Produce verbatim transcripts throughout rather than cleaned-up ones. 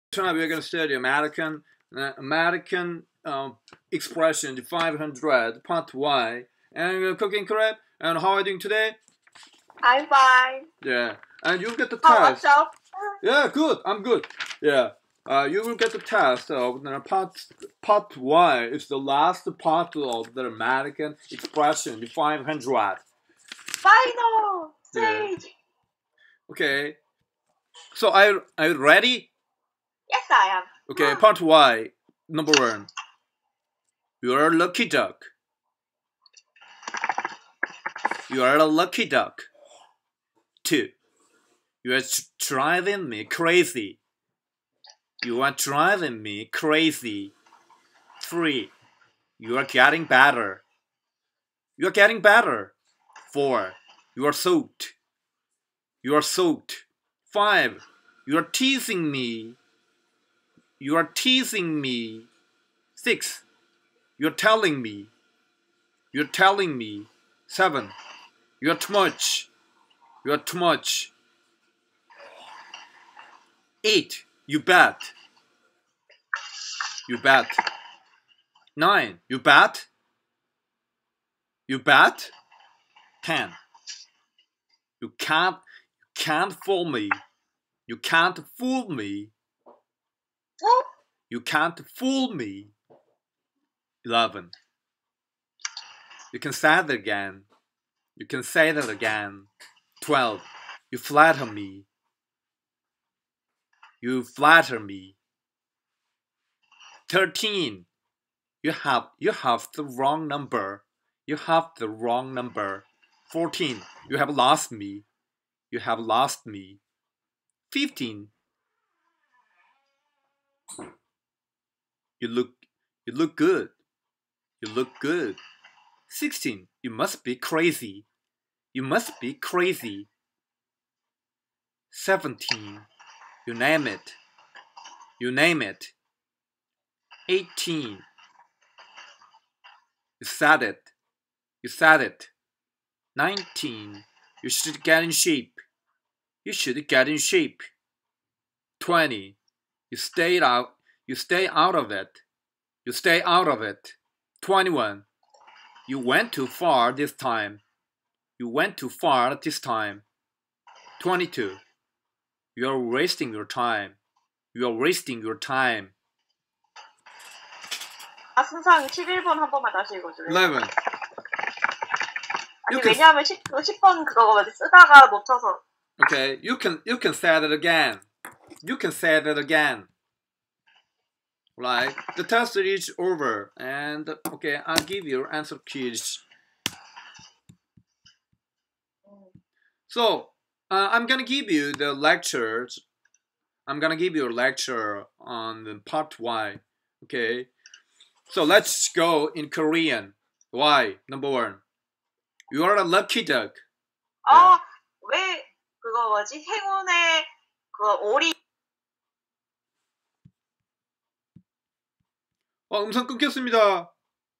Tonight we're going to study American uh, American uh, expression, the five hundred, part Y. And uh, cooking crab. And how are you doing today? I'm fine. Yeah. And you'll get the How test. about yourself? Yeah, good. I'm good. Yeah. Uh, you will get the test of the part part Y. It's the last part of the American expression, the five hundred. Final Yeah. stage. Okay. So are you, are you ready? Yes, I am. Okay, part Y. Number one. You're a lucky duck. You are a lucky duck. Two. You are driving me crazy. You are driving me crazy. Three. You are getting better. You are getting better. Four. You are soaked. You are soaked. Five. You are teasing me. You are teasing me. Six. You're telling me. You're telling me. Seven. You're too much. You're too much. Eight. You bet. You bet. Nine. You bet. You bet. Ten. You can't. You can't fool me. You can't fool me. Oh, You can't fool me. Eleven. You can say that again. You can say that again. Twelve. You flatter me. You flatter me. Thirteen. You have you have the wrong number. You have the wrong number. Fourteen. You have lost me. You have lost me. Fifteen. You look you look good. You look good. Sixteen. You must be crazy. You must be crazy. Seventeen. You name it. You name it. Eighteen. You said it. You said it. Nineteen. You should get in shape. You should get in shape. Twenty. You stayed out. You stay out of it. You stay out of it. Twenty-one. You went too far this time. You went too far this time. Twenty-two. You are wasting your time. You are wasting your time. 아, 순상 십일 번 한 번만 다시 읽어줄래요? Eleven. 아니, You can, 왜냐하면 십, 십 번 그거 쓰다가 놓쳐서. okay, you can you can say that again. You can say that again. Right? The test is over, and okay, I'll give you answer keys. So uh, I'm gonna give you the lectures. I'm gonna give you a lecture on the part Y. Okay. So let's go in Korean. Y number one. You are a lucky duck. 아, 왜 그거 뭐지? 행운의 그 오리. 어, 음성 끊겼습니다.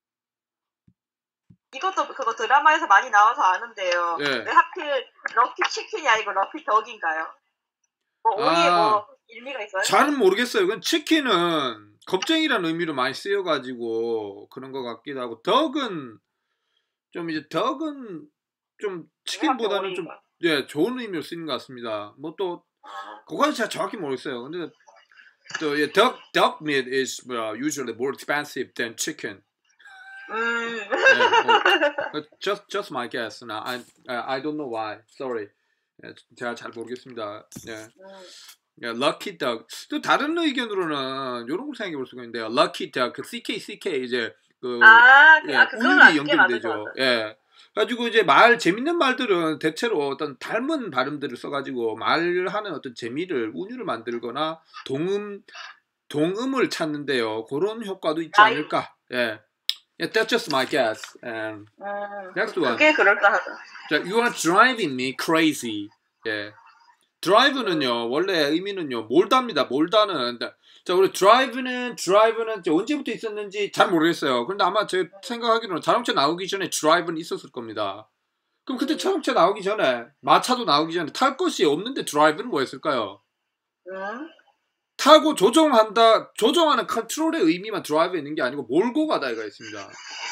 이것도 그거 드라마에서 많이 나와서 아는데요. 예. 왜 하필 럭키 치킨이 아니고 럭키 덕인가요? 뭐 오리에 아. 뭐 일리가 있어요? 잘은 모르겠어요. 그건 치킨은 겁쟁이라는 의미로 많이 쓰여가지고 그런 것 같기도 하고, 덕은 좀 이제 덕은 좀 치킨보다는 좀 예, 좋은 의미로 쓰이는 것 같습니다. 뭐 또 그거는 제가 정확히 모르겠어요. 근데 또 예, duck duck meat is uh, usually more expensive than chicken. 음. 예, 뭐, just just my guess. Now I I don't know why. Sorry. 예, 제가 잘 모르겠습니다. 예. 음. 야, lucky duck. 또 다른 의견으로는 이런 걸 생각해 볼 수가 있는데요. lucky duck, 그 씨케이 씨케이 이제 그 아, 예, 아 그건 우유이 안 연결이 되죠. 예. 가지고 이제 말 재밌는 말들은 대체로 어떤 닮은 발음들을 써가지고 말하는 어떤 재미를 운율을 만들거나 동음 동음을 찾는데요. 그런 효과도 있지 않을까. 예. Yeah, that's just my guess. And 음, next one. 그게 그럴싸하다. 자, you are driving me crazy. 예. 드라이브는요 원래 의미는요 몰다입니다. 몰다는 자 우리 드라이브는 드라이브는 언제부터 있었는지 잘 모르겠어요. 그런데 아마 제 생각하기로는 자동차 나오기 전에 드라이브는 있었을 겁니다. 그럼 그때 자동차 나오기 전에 마차도 나오기 전에 탈 것이 없는데 드라이브는 뭐였을까요? 음? 타고 조종한다. 조종하는 컨트롤의 의미만 드라이브에 있는 게 아니고 몰고 가다가 있습니다.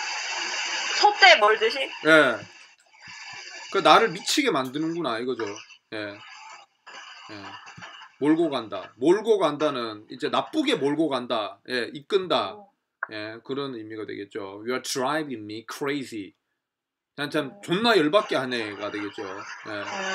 소떼 몰듯이? 예. 그 나를 미치게 만드는구나 이거죠. 예. 예. 몰고 간다. 몰고 간다는 이제 나쁘게 몰고 간다. 예, 이끈다. 예, 그런 의미가 되겠죠. You are driving me crazy. 참, 참 존나 열받게 하네가 되겠죠. 예.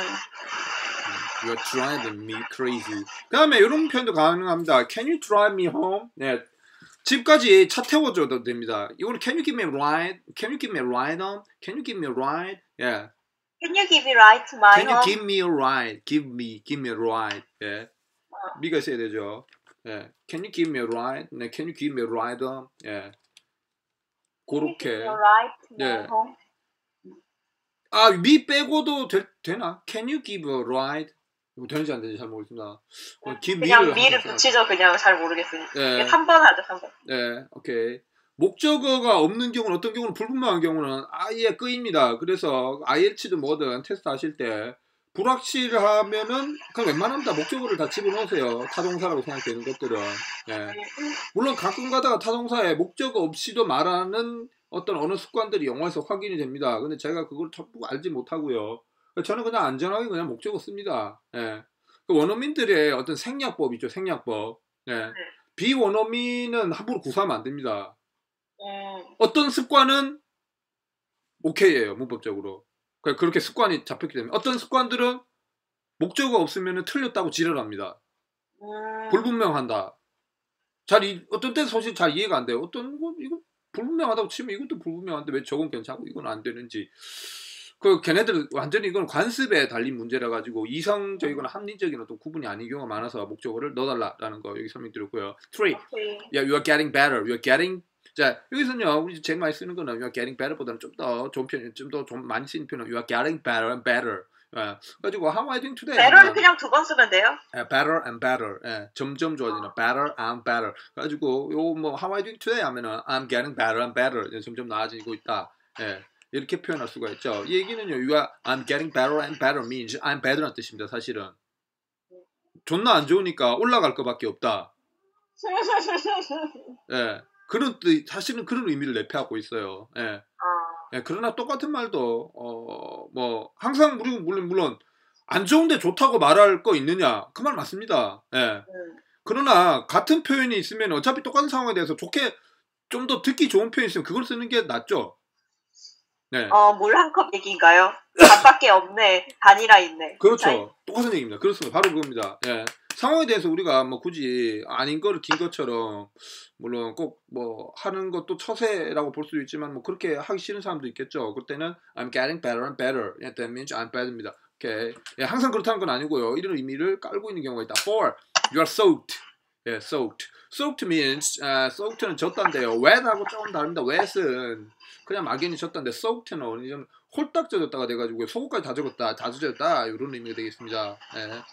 You are driving me crazy. 그 다음에 이런 표현도 가능합니다. Can you drive me home? 네. 집까지 차 태워줘도 됩니다. 이거는 Can you give me a ride? Can you give me a ride home? Can you give me a ride? 예. Can you give me a ride to my Can you home? give me a ride? Give me, give me a ride. 예. 어. 미가 있어야 되죠. 예. Can you give me a ride? 네. Can you give me a ride home? 예. Can you give 그렇게. me a ride to my 예. home? 아, 미 빼고도 되, 되나? Can you give a ride? 이거 되는지 안 되는지 잘 모르겠습니다. 어, give 그냥 me를 미를 하겠습니다. 붙이죠. 그냥 잘 모르겠으니까. 예. 삼 번 하죠. 삼 번. 네, 오케이. 목적어가 없는 경우는 어떤 경우는 불분명한 경우는 아예 끄입니다. 그래서 아이엘치든 뭐든 테스트 하실 때 불확실하면은 그냥 웬만하면 다 목적어를 다 집어넣으세요. 타동사라고 생각되는 것들은. 예. 물론 가끔 가다가 타동사에 목적어 없이도 말하는 어떤 언어 습관들이 영어에서 확인이 됩니다. 근데 제가 그걸 전부 알지 못하고요. 저는 그냥 안전하게 그냥 목적어 씁니다. 예. 그 원어민들의 어떤 생략법이죠. 생략법. 예. 네. 비원어민은 함부로 구사하면 안 됩니다. 음. 어떤 습관은 오케이예요. 문법적으로. 그렇게 습관이 잡혔기 때문에. 어떤 습관들은 목적어가 없으면 틀렸다고 지랄합니다. 음. 불분명한다. 잘 이, 어떤 때는 사실 잘 이해가 안 돼요. 어떤 거 이거 불분명하다고 치면 이것도 불분명한데 왜 저건 괜찮고 이건 안 되는지. 그 걔네들 완전히 이건 관습에 달린 문제라 가지고 이성적이거나 합리적인 어떤 구분이 아닌 경우가 많아서 목적어를 넣어달라라는 거 여기 설명드렸고요. three. 오케이. Yeah, you are getting better. You are getting. 자, 여기서는요, 우리 제일 많이 쓰는 거는 you are getting better보다는 좀 더 좋은 편, 좀 더 좀 많이 쓰는 표현은 you are getting better and better. 예. 그래가지고 how are you doing today? better를 그냥 두 번 쓰면 돼요? 예, better and better. 예, 점점 좋아지는 어. better and better. 그래가지고 요 뭐 how are you doing today 하면은 I'm getting better and better. 예, 점점 나아지고 있다. 예. 이렇게 표현할 수가 있죠. 이 얘기는요, you are, I'm getting better and better means I'm better란 뜻입니다. 사실은 존나 안 좋으니까 올라갈 것밖에 없다. 예, 그런 뜻, 사실은 그런 의미를 내포하고 있어요. 예. 어. 예, 그러나 똑같은 말도 어, 뭐 항상 우리 물론 물론 안 좋은데 좋다고 말할 거 있느냐? 그 말 맞습니다. 예. 음. 그러나 같은 표현이 있으면 어차피 똑같은 상황에 대해서 좋게 좀 더 듣기 좋은 표현이 있으면 그걸 쓰는 게 낫죠. 네. 어, 물 한 컵 얘기인가요? 밥밖에 없네. 바니라 있네. 그렇죠. 차이? 똑같은 얘기입니다. 그렇습니다. 바로 그겁니다. 예. 상황에 대해서 우리가 뭐 굳이 아닌 거를 긴 것처럼 물론 꼭 뭐 하는 것도 처세라고 볼 수도 있지만 뭐 그렇게 하기 싫은 사람도 있겠죠. 그때는 I'm getting better and better. Yeah, that means I'm better입니다. 오케이. 예, 항상 그렇다는 건 아니고요. 이런 의미를 깔고 있는 경우가 있다. four. You are soaked. 예, soaked. soaked means uh, soaked는 젖다인데요. wet하고 조금 다릅니다. wet은 그냥 막연히 젖다인데 soaked는 어느 정도 홀딱 젖었다가 돼가지고 속옷까지 다 젖었다, 다 젖었다 이런 의미가 되겠습니다. 예.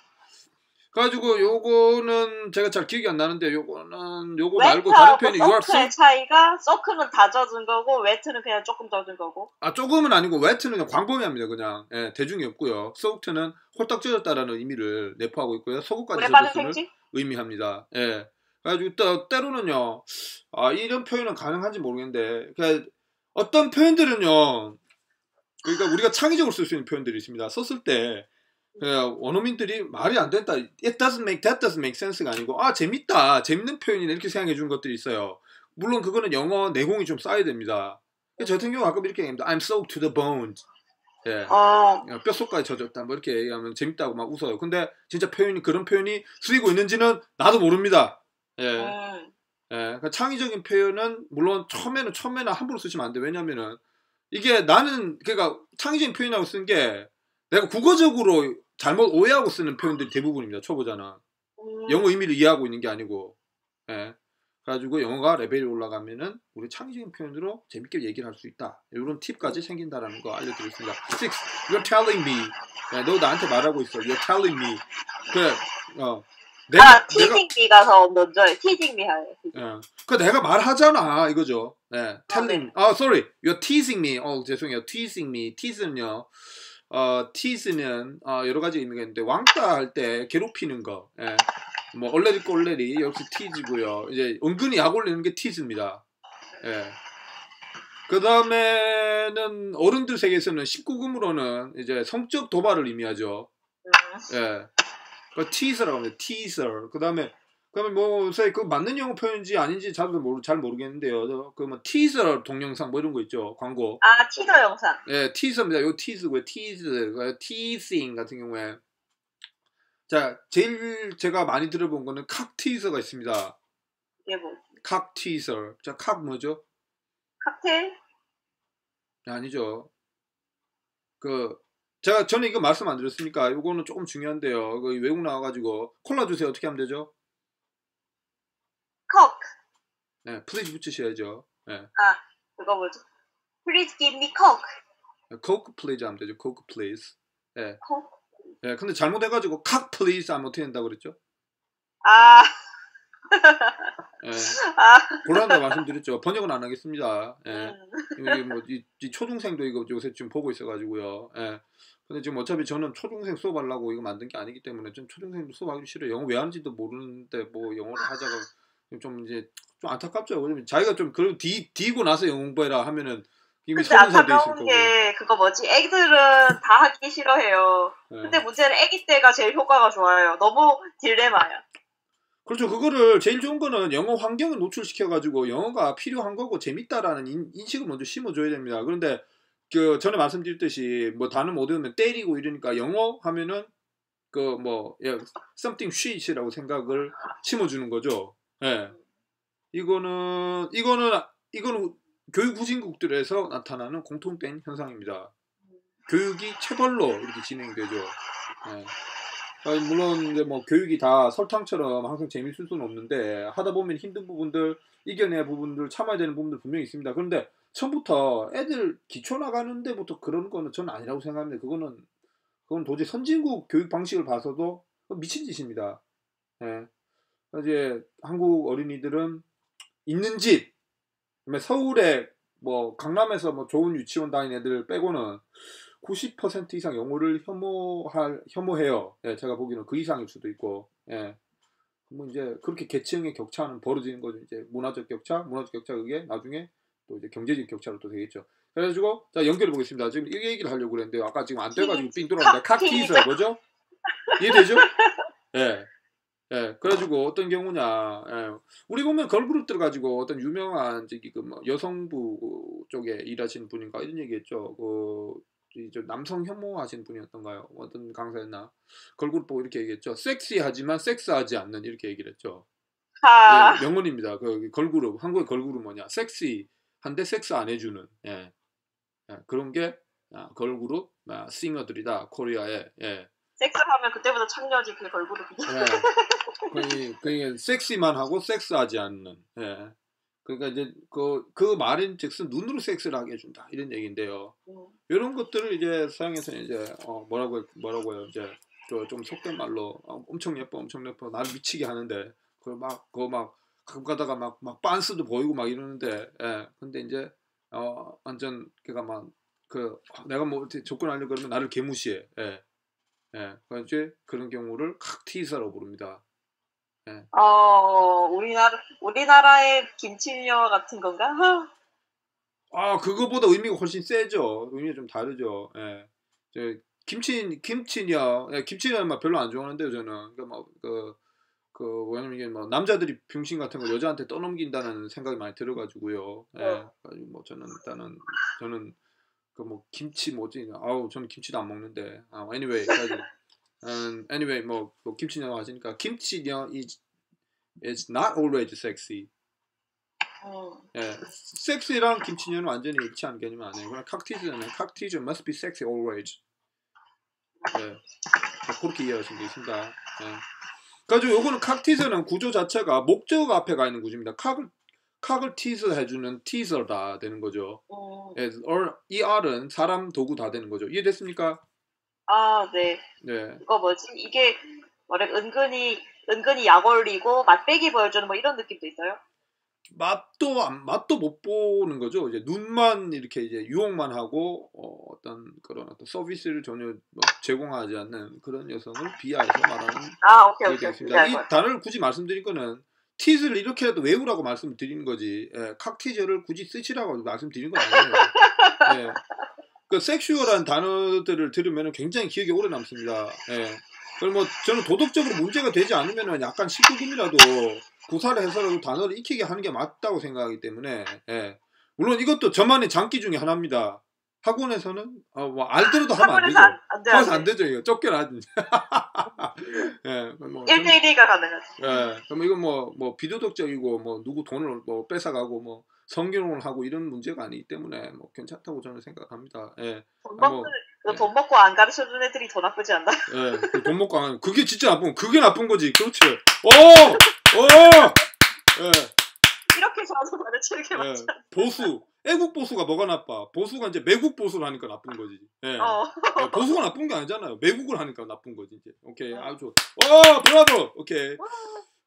그래가지고 요거는 제가 잘 기억이 안 나는데 요거는 요거 말고 다른 표현이 you are soak의 soaked. 차이가 soak는 다 젖은 거고 wet는 그냥 조금 젖은 거고. 아 조금은 아니고 wet는 광범위합니다. 그냥 예, 대중이 없고요. soaked는 홀딱 젖었다라는 의미를 내포하고 있고요. 속옷까지 물에 빠진 젖었음을 생쥐? 의미합니다. 예. 그래가지고 또 때로는요, 아 이런 표현은 가능한지 모르겠는데, 그러니까 어떤 표현들은요, 그러니까 우리가 창의적으로 쓸 수 있는 표현들이 있습니다. 썼을 때 원어민들이 말이 안 된다, it doesn't make, that doesn't make sense가 아니고 아 재밌다, 재밌는 표현이네 이렇게 생각해 주는 것들이 있어요. 물론 그거는 영어 내공이 좀 쌓여야 됩니다. 저 같은 경우 가끔 이렇게 얘기합니다. I'm soaked to the bones. 예. 어. 뼈속까지 젖었다 뭐 이렇게 얘기하면 재밌다고 막 웃어요. 근데 진짜 표현이 그런 표현이 쓰이고 있는지는 나도 모릅니다. 예. 음. 예. 그러니까 창의적인 표현은 물론 처음에는 처음에는 함부로 쓰시면 안 돼. 왜냐면은 이게 나는 그러니까 창의적인 표현이라고 쓴 게 내가 국어적으로 잘못 오해하고 쓰는 표현들이 대부분입니다. 초보자는 음. 영어 의미를 이해하고 있는 게 아니고. 예. 그래가지고 영어가 레벨이 올라가면은 우리 창의적인 표현으로 재밌게 얘기를 할 수 있다. 이런 팁까지 생긴다라는 거 알려드리겠습니다. six. You're telling me. 야, 너 나한테 말하고 있어. You're telling me. 그, 어. 내가, 아, teasing me가 더 먼저예요. teasing me 하요. 예. 그 내가 말하잖아 이거죠. 예. telling. 아, sorry. You're teasing me. 어, 죄송해요. teasing me. tease는요. 어, tease는 어, 여러 가지 의미가 있는데 왕따 할 때 괴롭히는 거. 예. 뭐 얼레리 꼴레리 역시 tease고요. 이제 은근히 약 올리는 게 tease입니다. 예. 그 다음에는 어른들 세계에서는 십구 금으로는 이제 성적 도발을 의미하죠. 음. 예. 그 teaser라고 합니다. teaser. 그 다음에 그러면 뭐 요새 그 맞는 영어 표현인지 아닌지 잘, 모르, 잘 모르겠는데요. 그 뭐 teaser 동영상 뭐 이런 거 있죠. 광고. 아, 티저 영상. 예, teaser입니다. 요 tease고요. tease, teasing 같은 경우에 자 제일 제가 많이 들어본 거는 칵 teaser가 있습니다. 이게 뭐? 칵 teaser. 자, 칵 뭐죠? 칵테일? 아니죠. 그 제가 전에 이거 말씀 안 드렸습니까? 이거는 조금 중요한데요. 그 외국 나와가지고 콜라 주세요. 어떻게 하면 되죠? 콕. 네, 플리즈 붙이셔야죠. 네. 아, 그거 뭐죠? Please give me coke. 코크 플리즈 하면 되죠. 코크 플리즈. 예. 콕. 예, 근데 잘못해가지고 칵 플리즈 하면 어떻게 된다고 그랬죠? 아, 예. 아, 곤란하다 말씀드렸죠. 번역은 안 하겠습니다. 예. 음. 이게 뭐, 이, 이 초중생도 이거 요새 지금 보고 있어가지고요. 예. 근데 지금 어차피 저는 초중생 수업하려고 이거 만든 게 아니기 때문에 좀 초중생도 수업하기 싫어요. 영어 왜 하는지도 모르는데 뭐 영어를 하자가 좀 이제 좀 안타깝죠. 왜냐면 자기가 좀 그런 뒤 뒤고 나서 영어 공부해라 하면은 이미 근데 서른 살 돼 있을 안타까운 거고. 게 그거 뭐지? 애들은 다 하기 싫어해요. 예. 근데 문제는 애기 때가 제일 효과가 좋아요. 너무 딜레마야. 그렇죠. 그거를 제일 좋은 거는 영어 환경을 노출시켜가지고 영어가 필요한 거고 재밌다라는 인, 인식을 먼저 심어줘야 됩니다. 그런데 그 전에 말씀드렸듯이 뭐 단어 못 외우면 때리고 이러니까 영어 하면은 그 뭐 something shit이라고 생각을 심어주는 거죠. 예. 이거는 이거는 이거는 교육 후진국들에서 나타나는 공통된 현상입니다. 교육이 체벌로 이렇게 진행이 되죠. 예. 아니, 물론 이제 뭐 교육이 다 설탕처럼 항상 재밌을 수는 없는데 하다 보면 힘든 부분들, 이겨내야 부분들, 참아야 되는 부분들 분명히 있습니다. 그런데 처음부터 애들 기초 나가는 데부터 그런 거는 저는 아니라고 생각합니다. 그거는 그건 도저히 선진국 교육 방식을 봐서도 미친 짓입니다. 예. 이제 한국 어린이들은 있는 집, 그다음에 서울에 뭐 강남에서 뭐 좋은 유치원 다니는 애들 빼고는 구십 퍼센트 이상 영어를 혐오할 혐오해요. 예, 제가 보기에는 그 이상일 수도 있고, 예. 뭐 이제 그렇게 계층의 격차는 벌어지는 거죠. 이제 문화적 격차, 문화적 격차 그게 나중에 또 이제 경제적 격차로 또 되겠죠. 그래가지고 자 연결해 보겠습니다. 지금 이 얘기를 하려고 그랬는데 아까 지금 안 돼가지고 삥 돌아갑니다. 칵티즈 뭐죠? 이해되죠? 예. 예, 그래가지고 어떤 경우냐, 예, 우리 보면 걸그룹 들어가지고 어떤 유명한 저기 그 뭐 여성부 쪽에 일하시는 분인가 이런 얘기했죠. 그 이제 남성 혐오하시는 분이었던가요? 어떤 강사였나? 걸그룹 보고 이렇게 얘기했죠. 섹시하지만 섹스하지 않는 이렇게 얘기를 했죠. 아, 예, 명언입니다. 그 걸그룹 한국의 걸그룹 뭐냐? 섹시한데 섹스 안 해주는 예, 예, 그런 게 아, 걸그룹 아, 싱어들이다 코리아에. 예. 섹스하면 그때부터 창녀지 그 걸그룹이. 예. 거의, 거의 섹시만 하고 섹스하지 않는. 예. 그러니까 이제 그, 그 말인즉슨 눈으로 섹스를 하게 해준다 이런 얘기인데요. 음. 이런 것들을 이제 서양에서는 이제 어, 뭐라고 뭐라고요 이제 좀 속된 말로 어, 엄청 예뻐 엄청 예뻐 나를 미치게 하는데 그막 그거 막 가끔 가다가 막 막 빤스도 보이고 막 이러는데 예. 근데 이제 어 완전 걔가 막 그 내가 뭐 어떻게 접근하려고 그러면 나를 개무시해. 예. 예, 그러니까 이제 그런 경우를 칵티사라고 부릅니다. 예. 어, 우리나라 우리나라의 김치녀 같은 건가? 아, 그거보다 의미가 훨씬 세죠. 의미가 좀 다르죠. 예. 저 김치 김치녀, 예, 김치녀는 막 별로 안 좋아하는데요, 저는. 그러니까 막그 그 왜냐면 이게 뭐 남자들이 병신 같은 거 여자한테 떠넘긴다는 생각이 많이 들어가지고요. 예. 어. 뭐 저는 일단은 저는 그 뭐 김치 뭐지? 아우 저는 김치도 안 먹는데. 아, anyway, um, anyway 뭐, 뭐 김치녀 하시니까 김치녀 is is not always sexy. 음. 예, 섹시랑 김치녀는 완전히 일치하는 개념이 아니에요. 그냥 칵티즈는 칵티즈 must be sexy always. 예, 그렇게 이해하시면 되겠습니다. 예. 그래가지고 요거는 칵티즈는 구조 자체가 목적 앞에 가 있는 구조입니다. 칵을 칵을 티즈 해주는 티저다 되는 거죠. 음. 예, 이 R은 사람 도구 다 되는 거죠. 이해됐습니까? 아, 네. 네. 이거 뭐지? 이게 뭐래 은근히 은근히 약 올리고 맛배기 보여주는 뭐 이런 느낌도 있어요? 맛도 안 맛도 못 보는 거죠. 이제 눈만 이렇게 이제 유혹만 하고 어, 어떤 그런 어떤 서비스를 전혀 뭐 제공하지 않는 그런 여성을 비하해서 말하는 아, 오케이, 그게 오케이. 되겠습니다. 이 이해할 것 단어를 굳이 말씀드린 거는 티즈를 이렇게라도 외우라고 말씀드리는 거지. 예, 칵티즈를 굳이 쓰시라고 말씀드린 건 아니에요. 예. 그 섹슈얼한 단어들을 들으면 굉장히 기억에 오래 남습니다. 예. 그럼 뭐 저는 도덕적으로 문제가 되지 않으면 약간 십구 금이라도 구사를 해서라도 단어를 익히게 하는 게 맞다고 생각하기 때문에 예. 물론 이것도 저만의 장기 중에 하나입니다. 학원에서는 어, 뭐 알더라도 하면 안 되죠. 학원에서 안, 안 돼, 안 학원에서 돼. 안 되죠. 이거 쫓겨나지. 예. 뭐 일 대 일이 가능하지. 예. 그럼 이건 뭐, 뭐 비도덕적이고 뭐 누구 돈을 뭐 뺏어가고 뭐 성희롱을 하고 이런 문제가 아니기 때문에 뭐 괜찮다고 저는 생각합니다. 예. 돈 아, 먹고, 뭐, 그거 예. 돈 먹고 안 가르쳐준 애들이 더 나쁘지 않나? 예. 그돈 먹고 안 그게 진짜 나쁜 그게 나쁜 거지. 그렇지. 오! 오! 예. 이렇게 자주 가르치는 게 예. 맞지 않나? 보수. 애국 보수가 뭐가 나빠? 보수가 이제 매국 보수를 하니까 나쁜 거지. 예. 어. 예, 보수가 나쁜 게 아니잖아요. 매국을 하니까 나쁜 거지 이제. 오케이. 아주 좋. 와, 브라보. 오케이.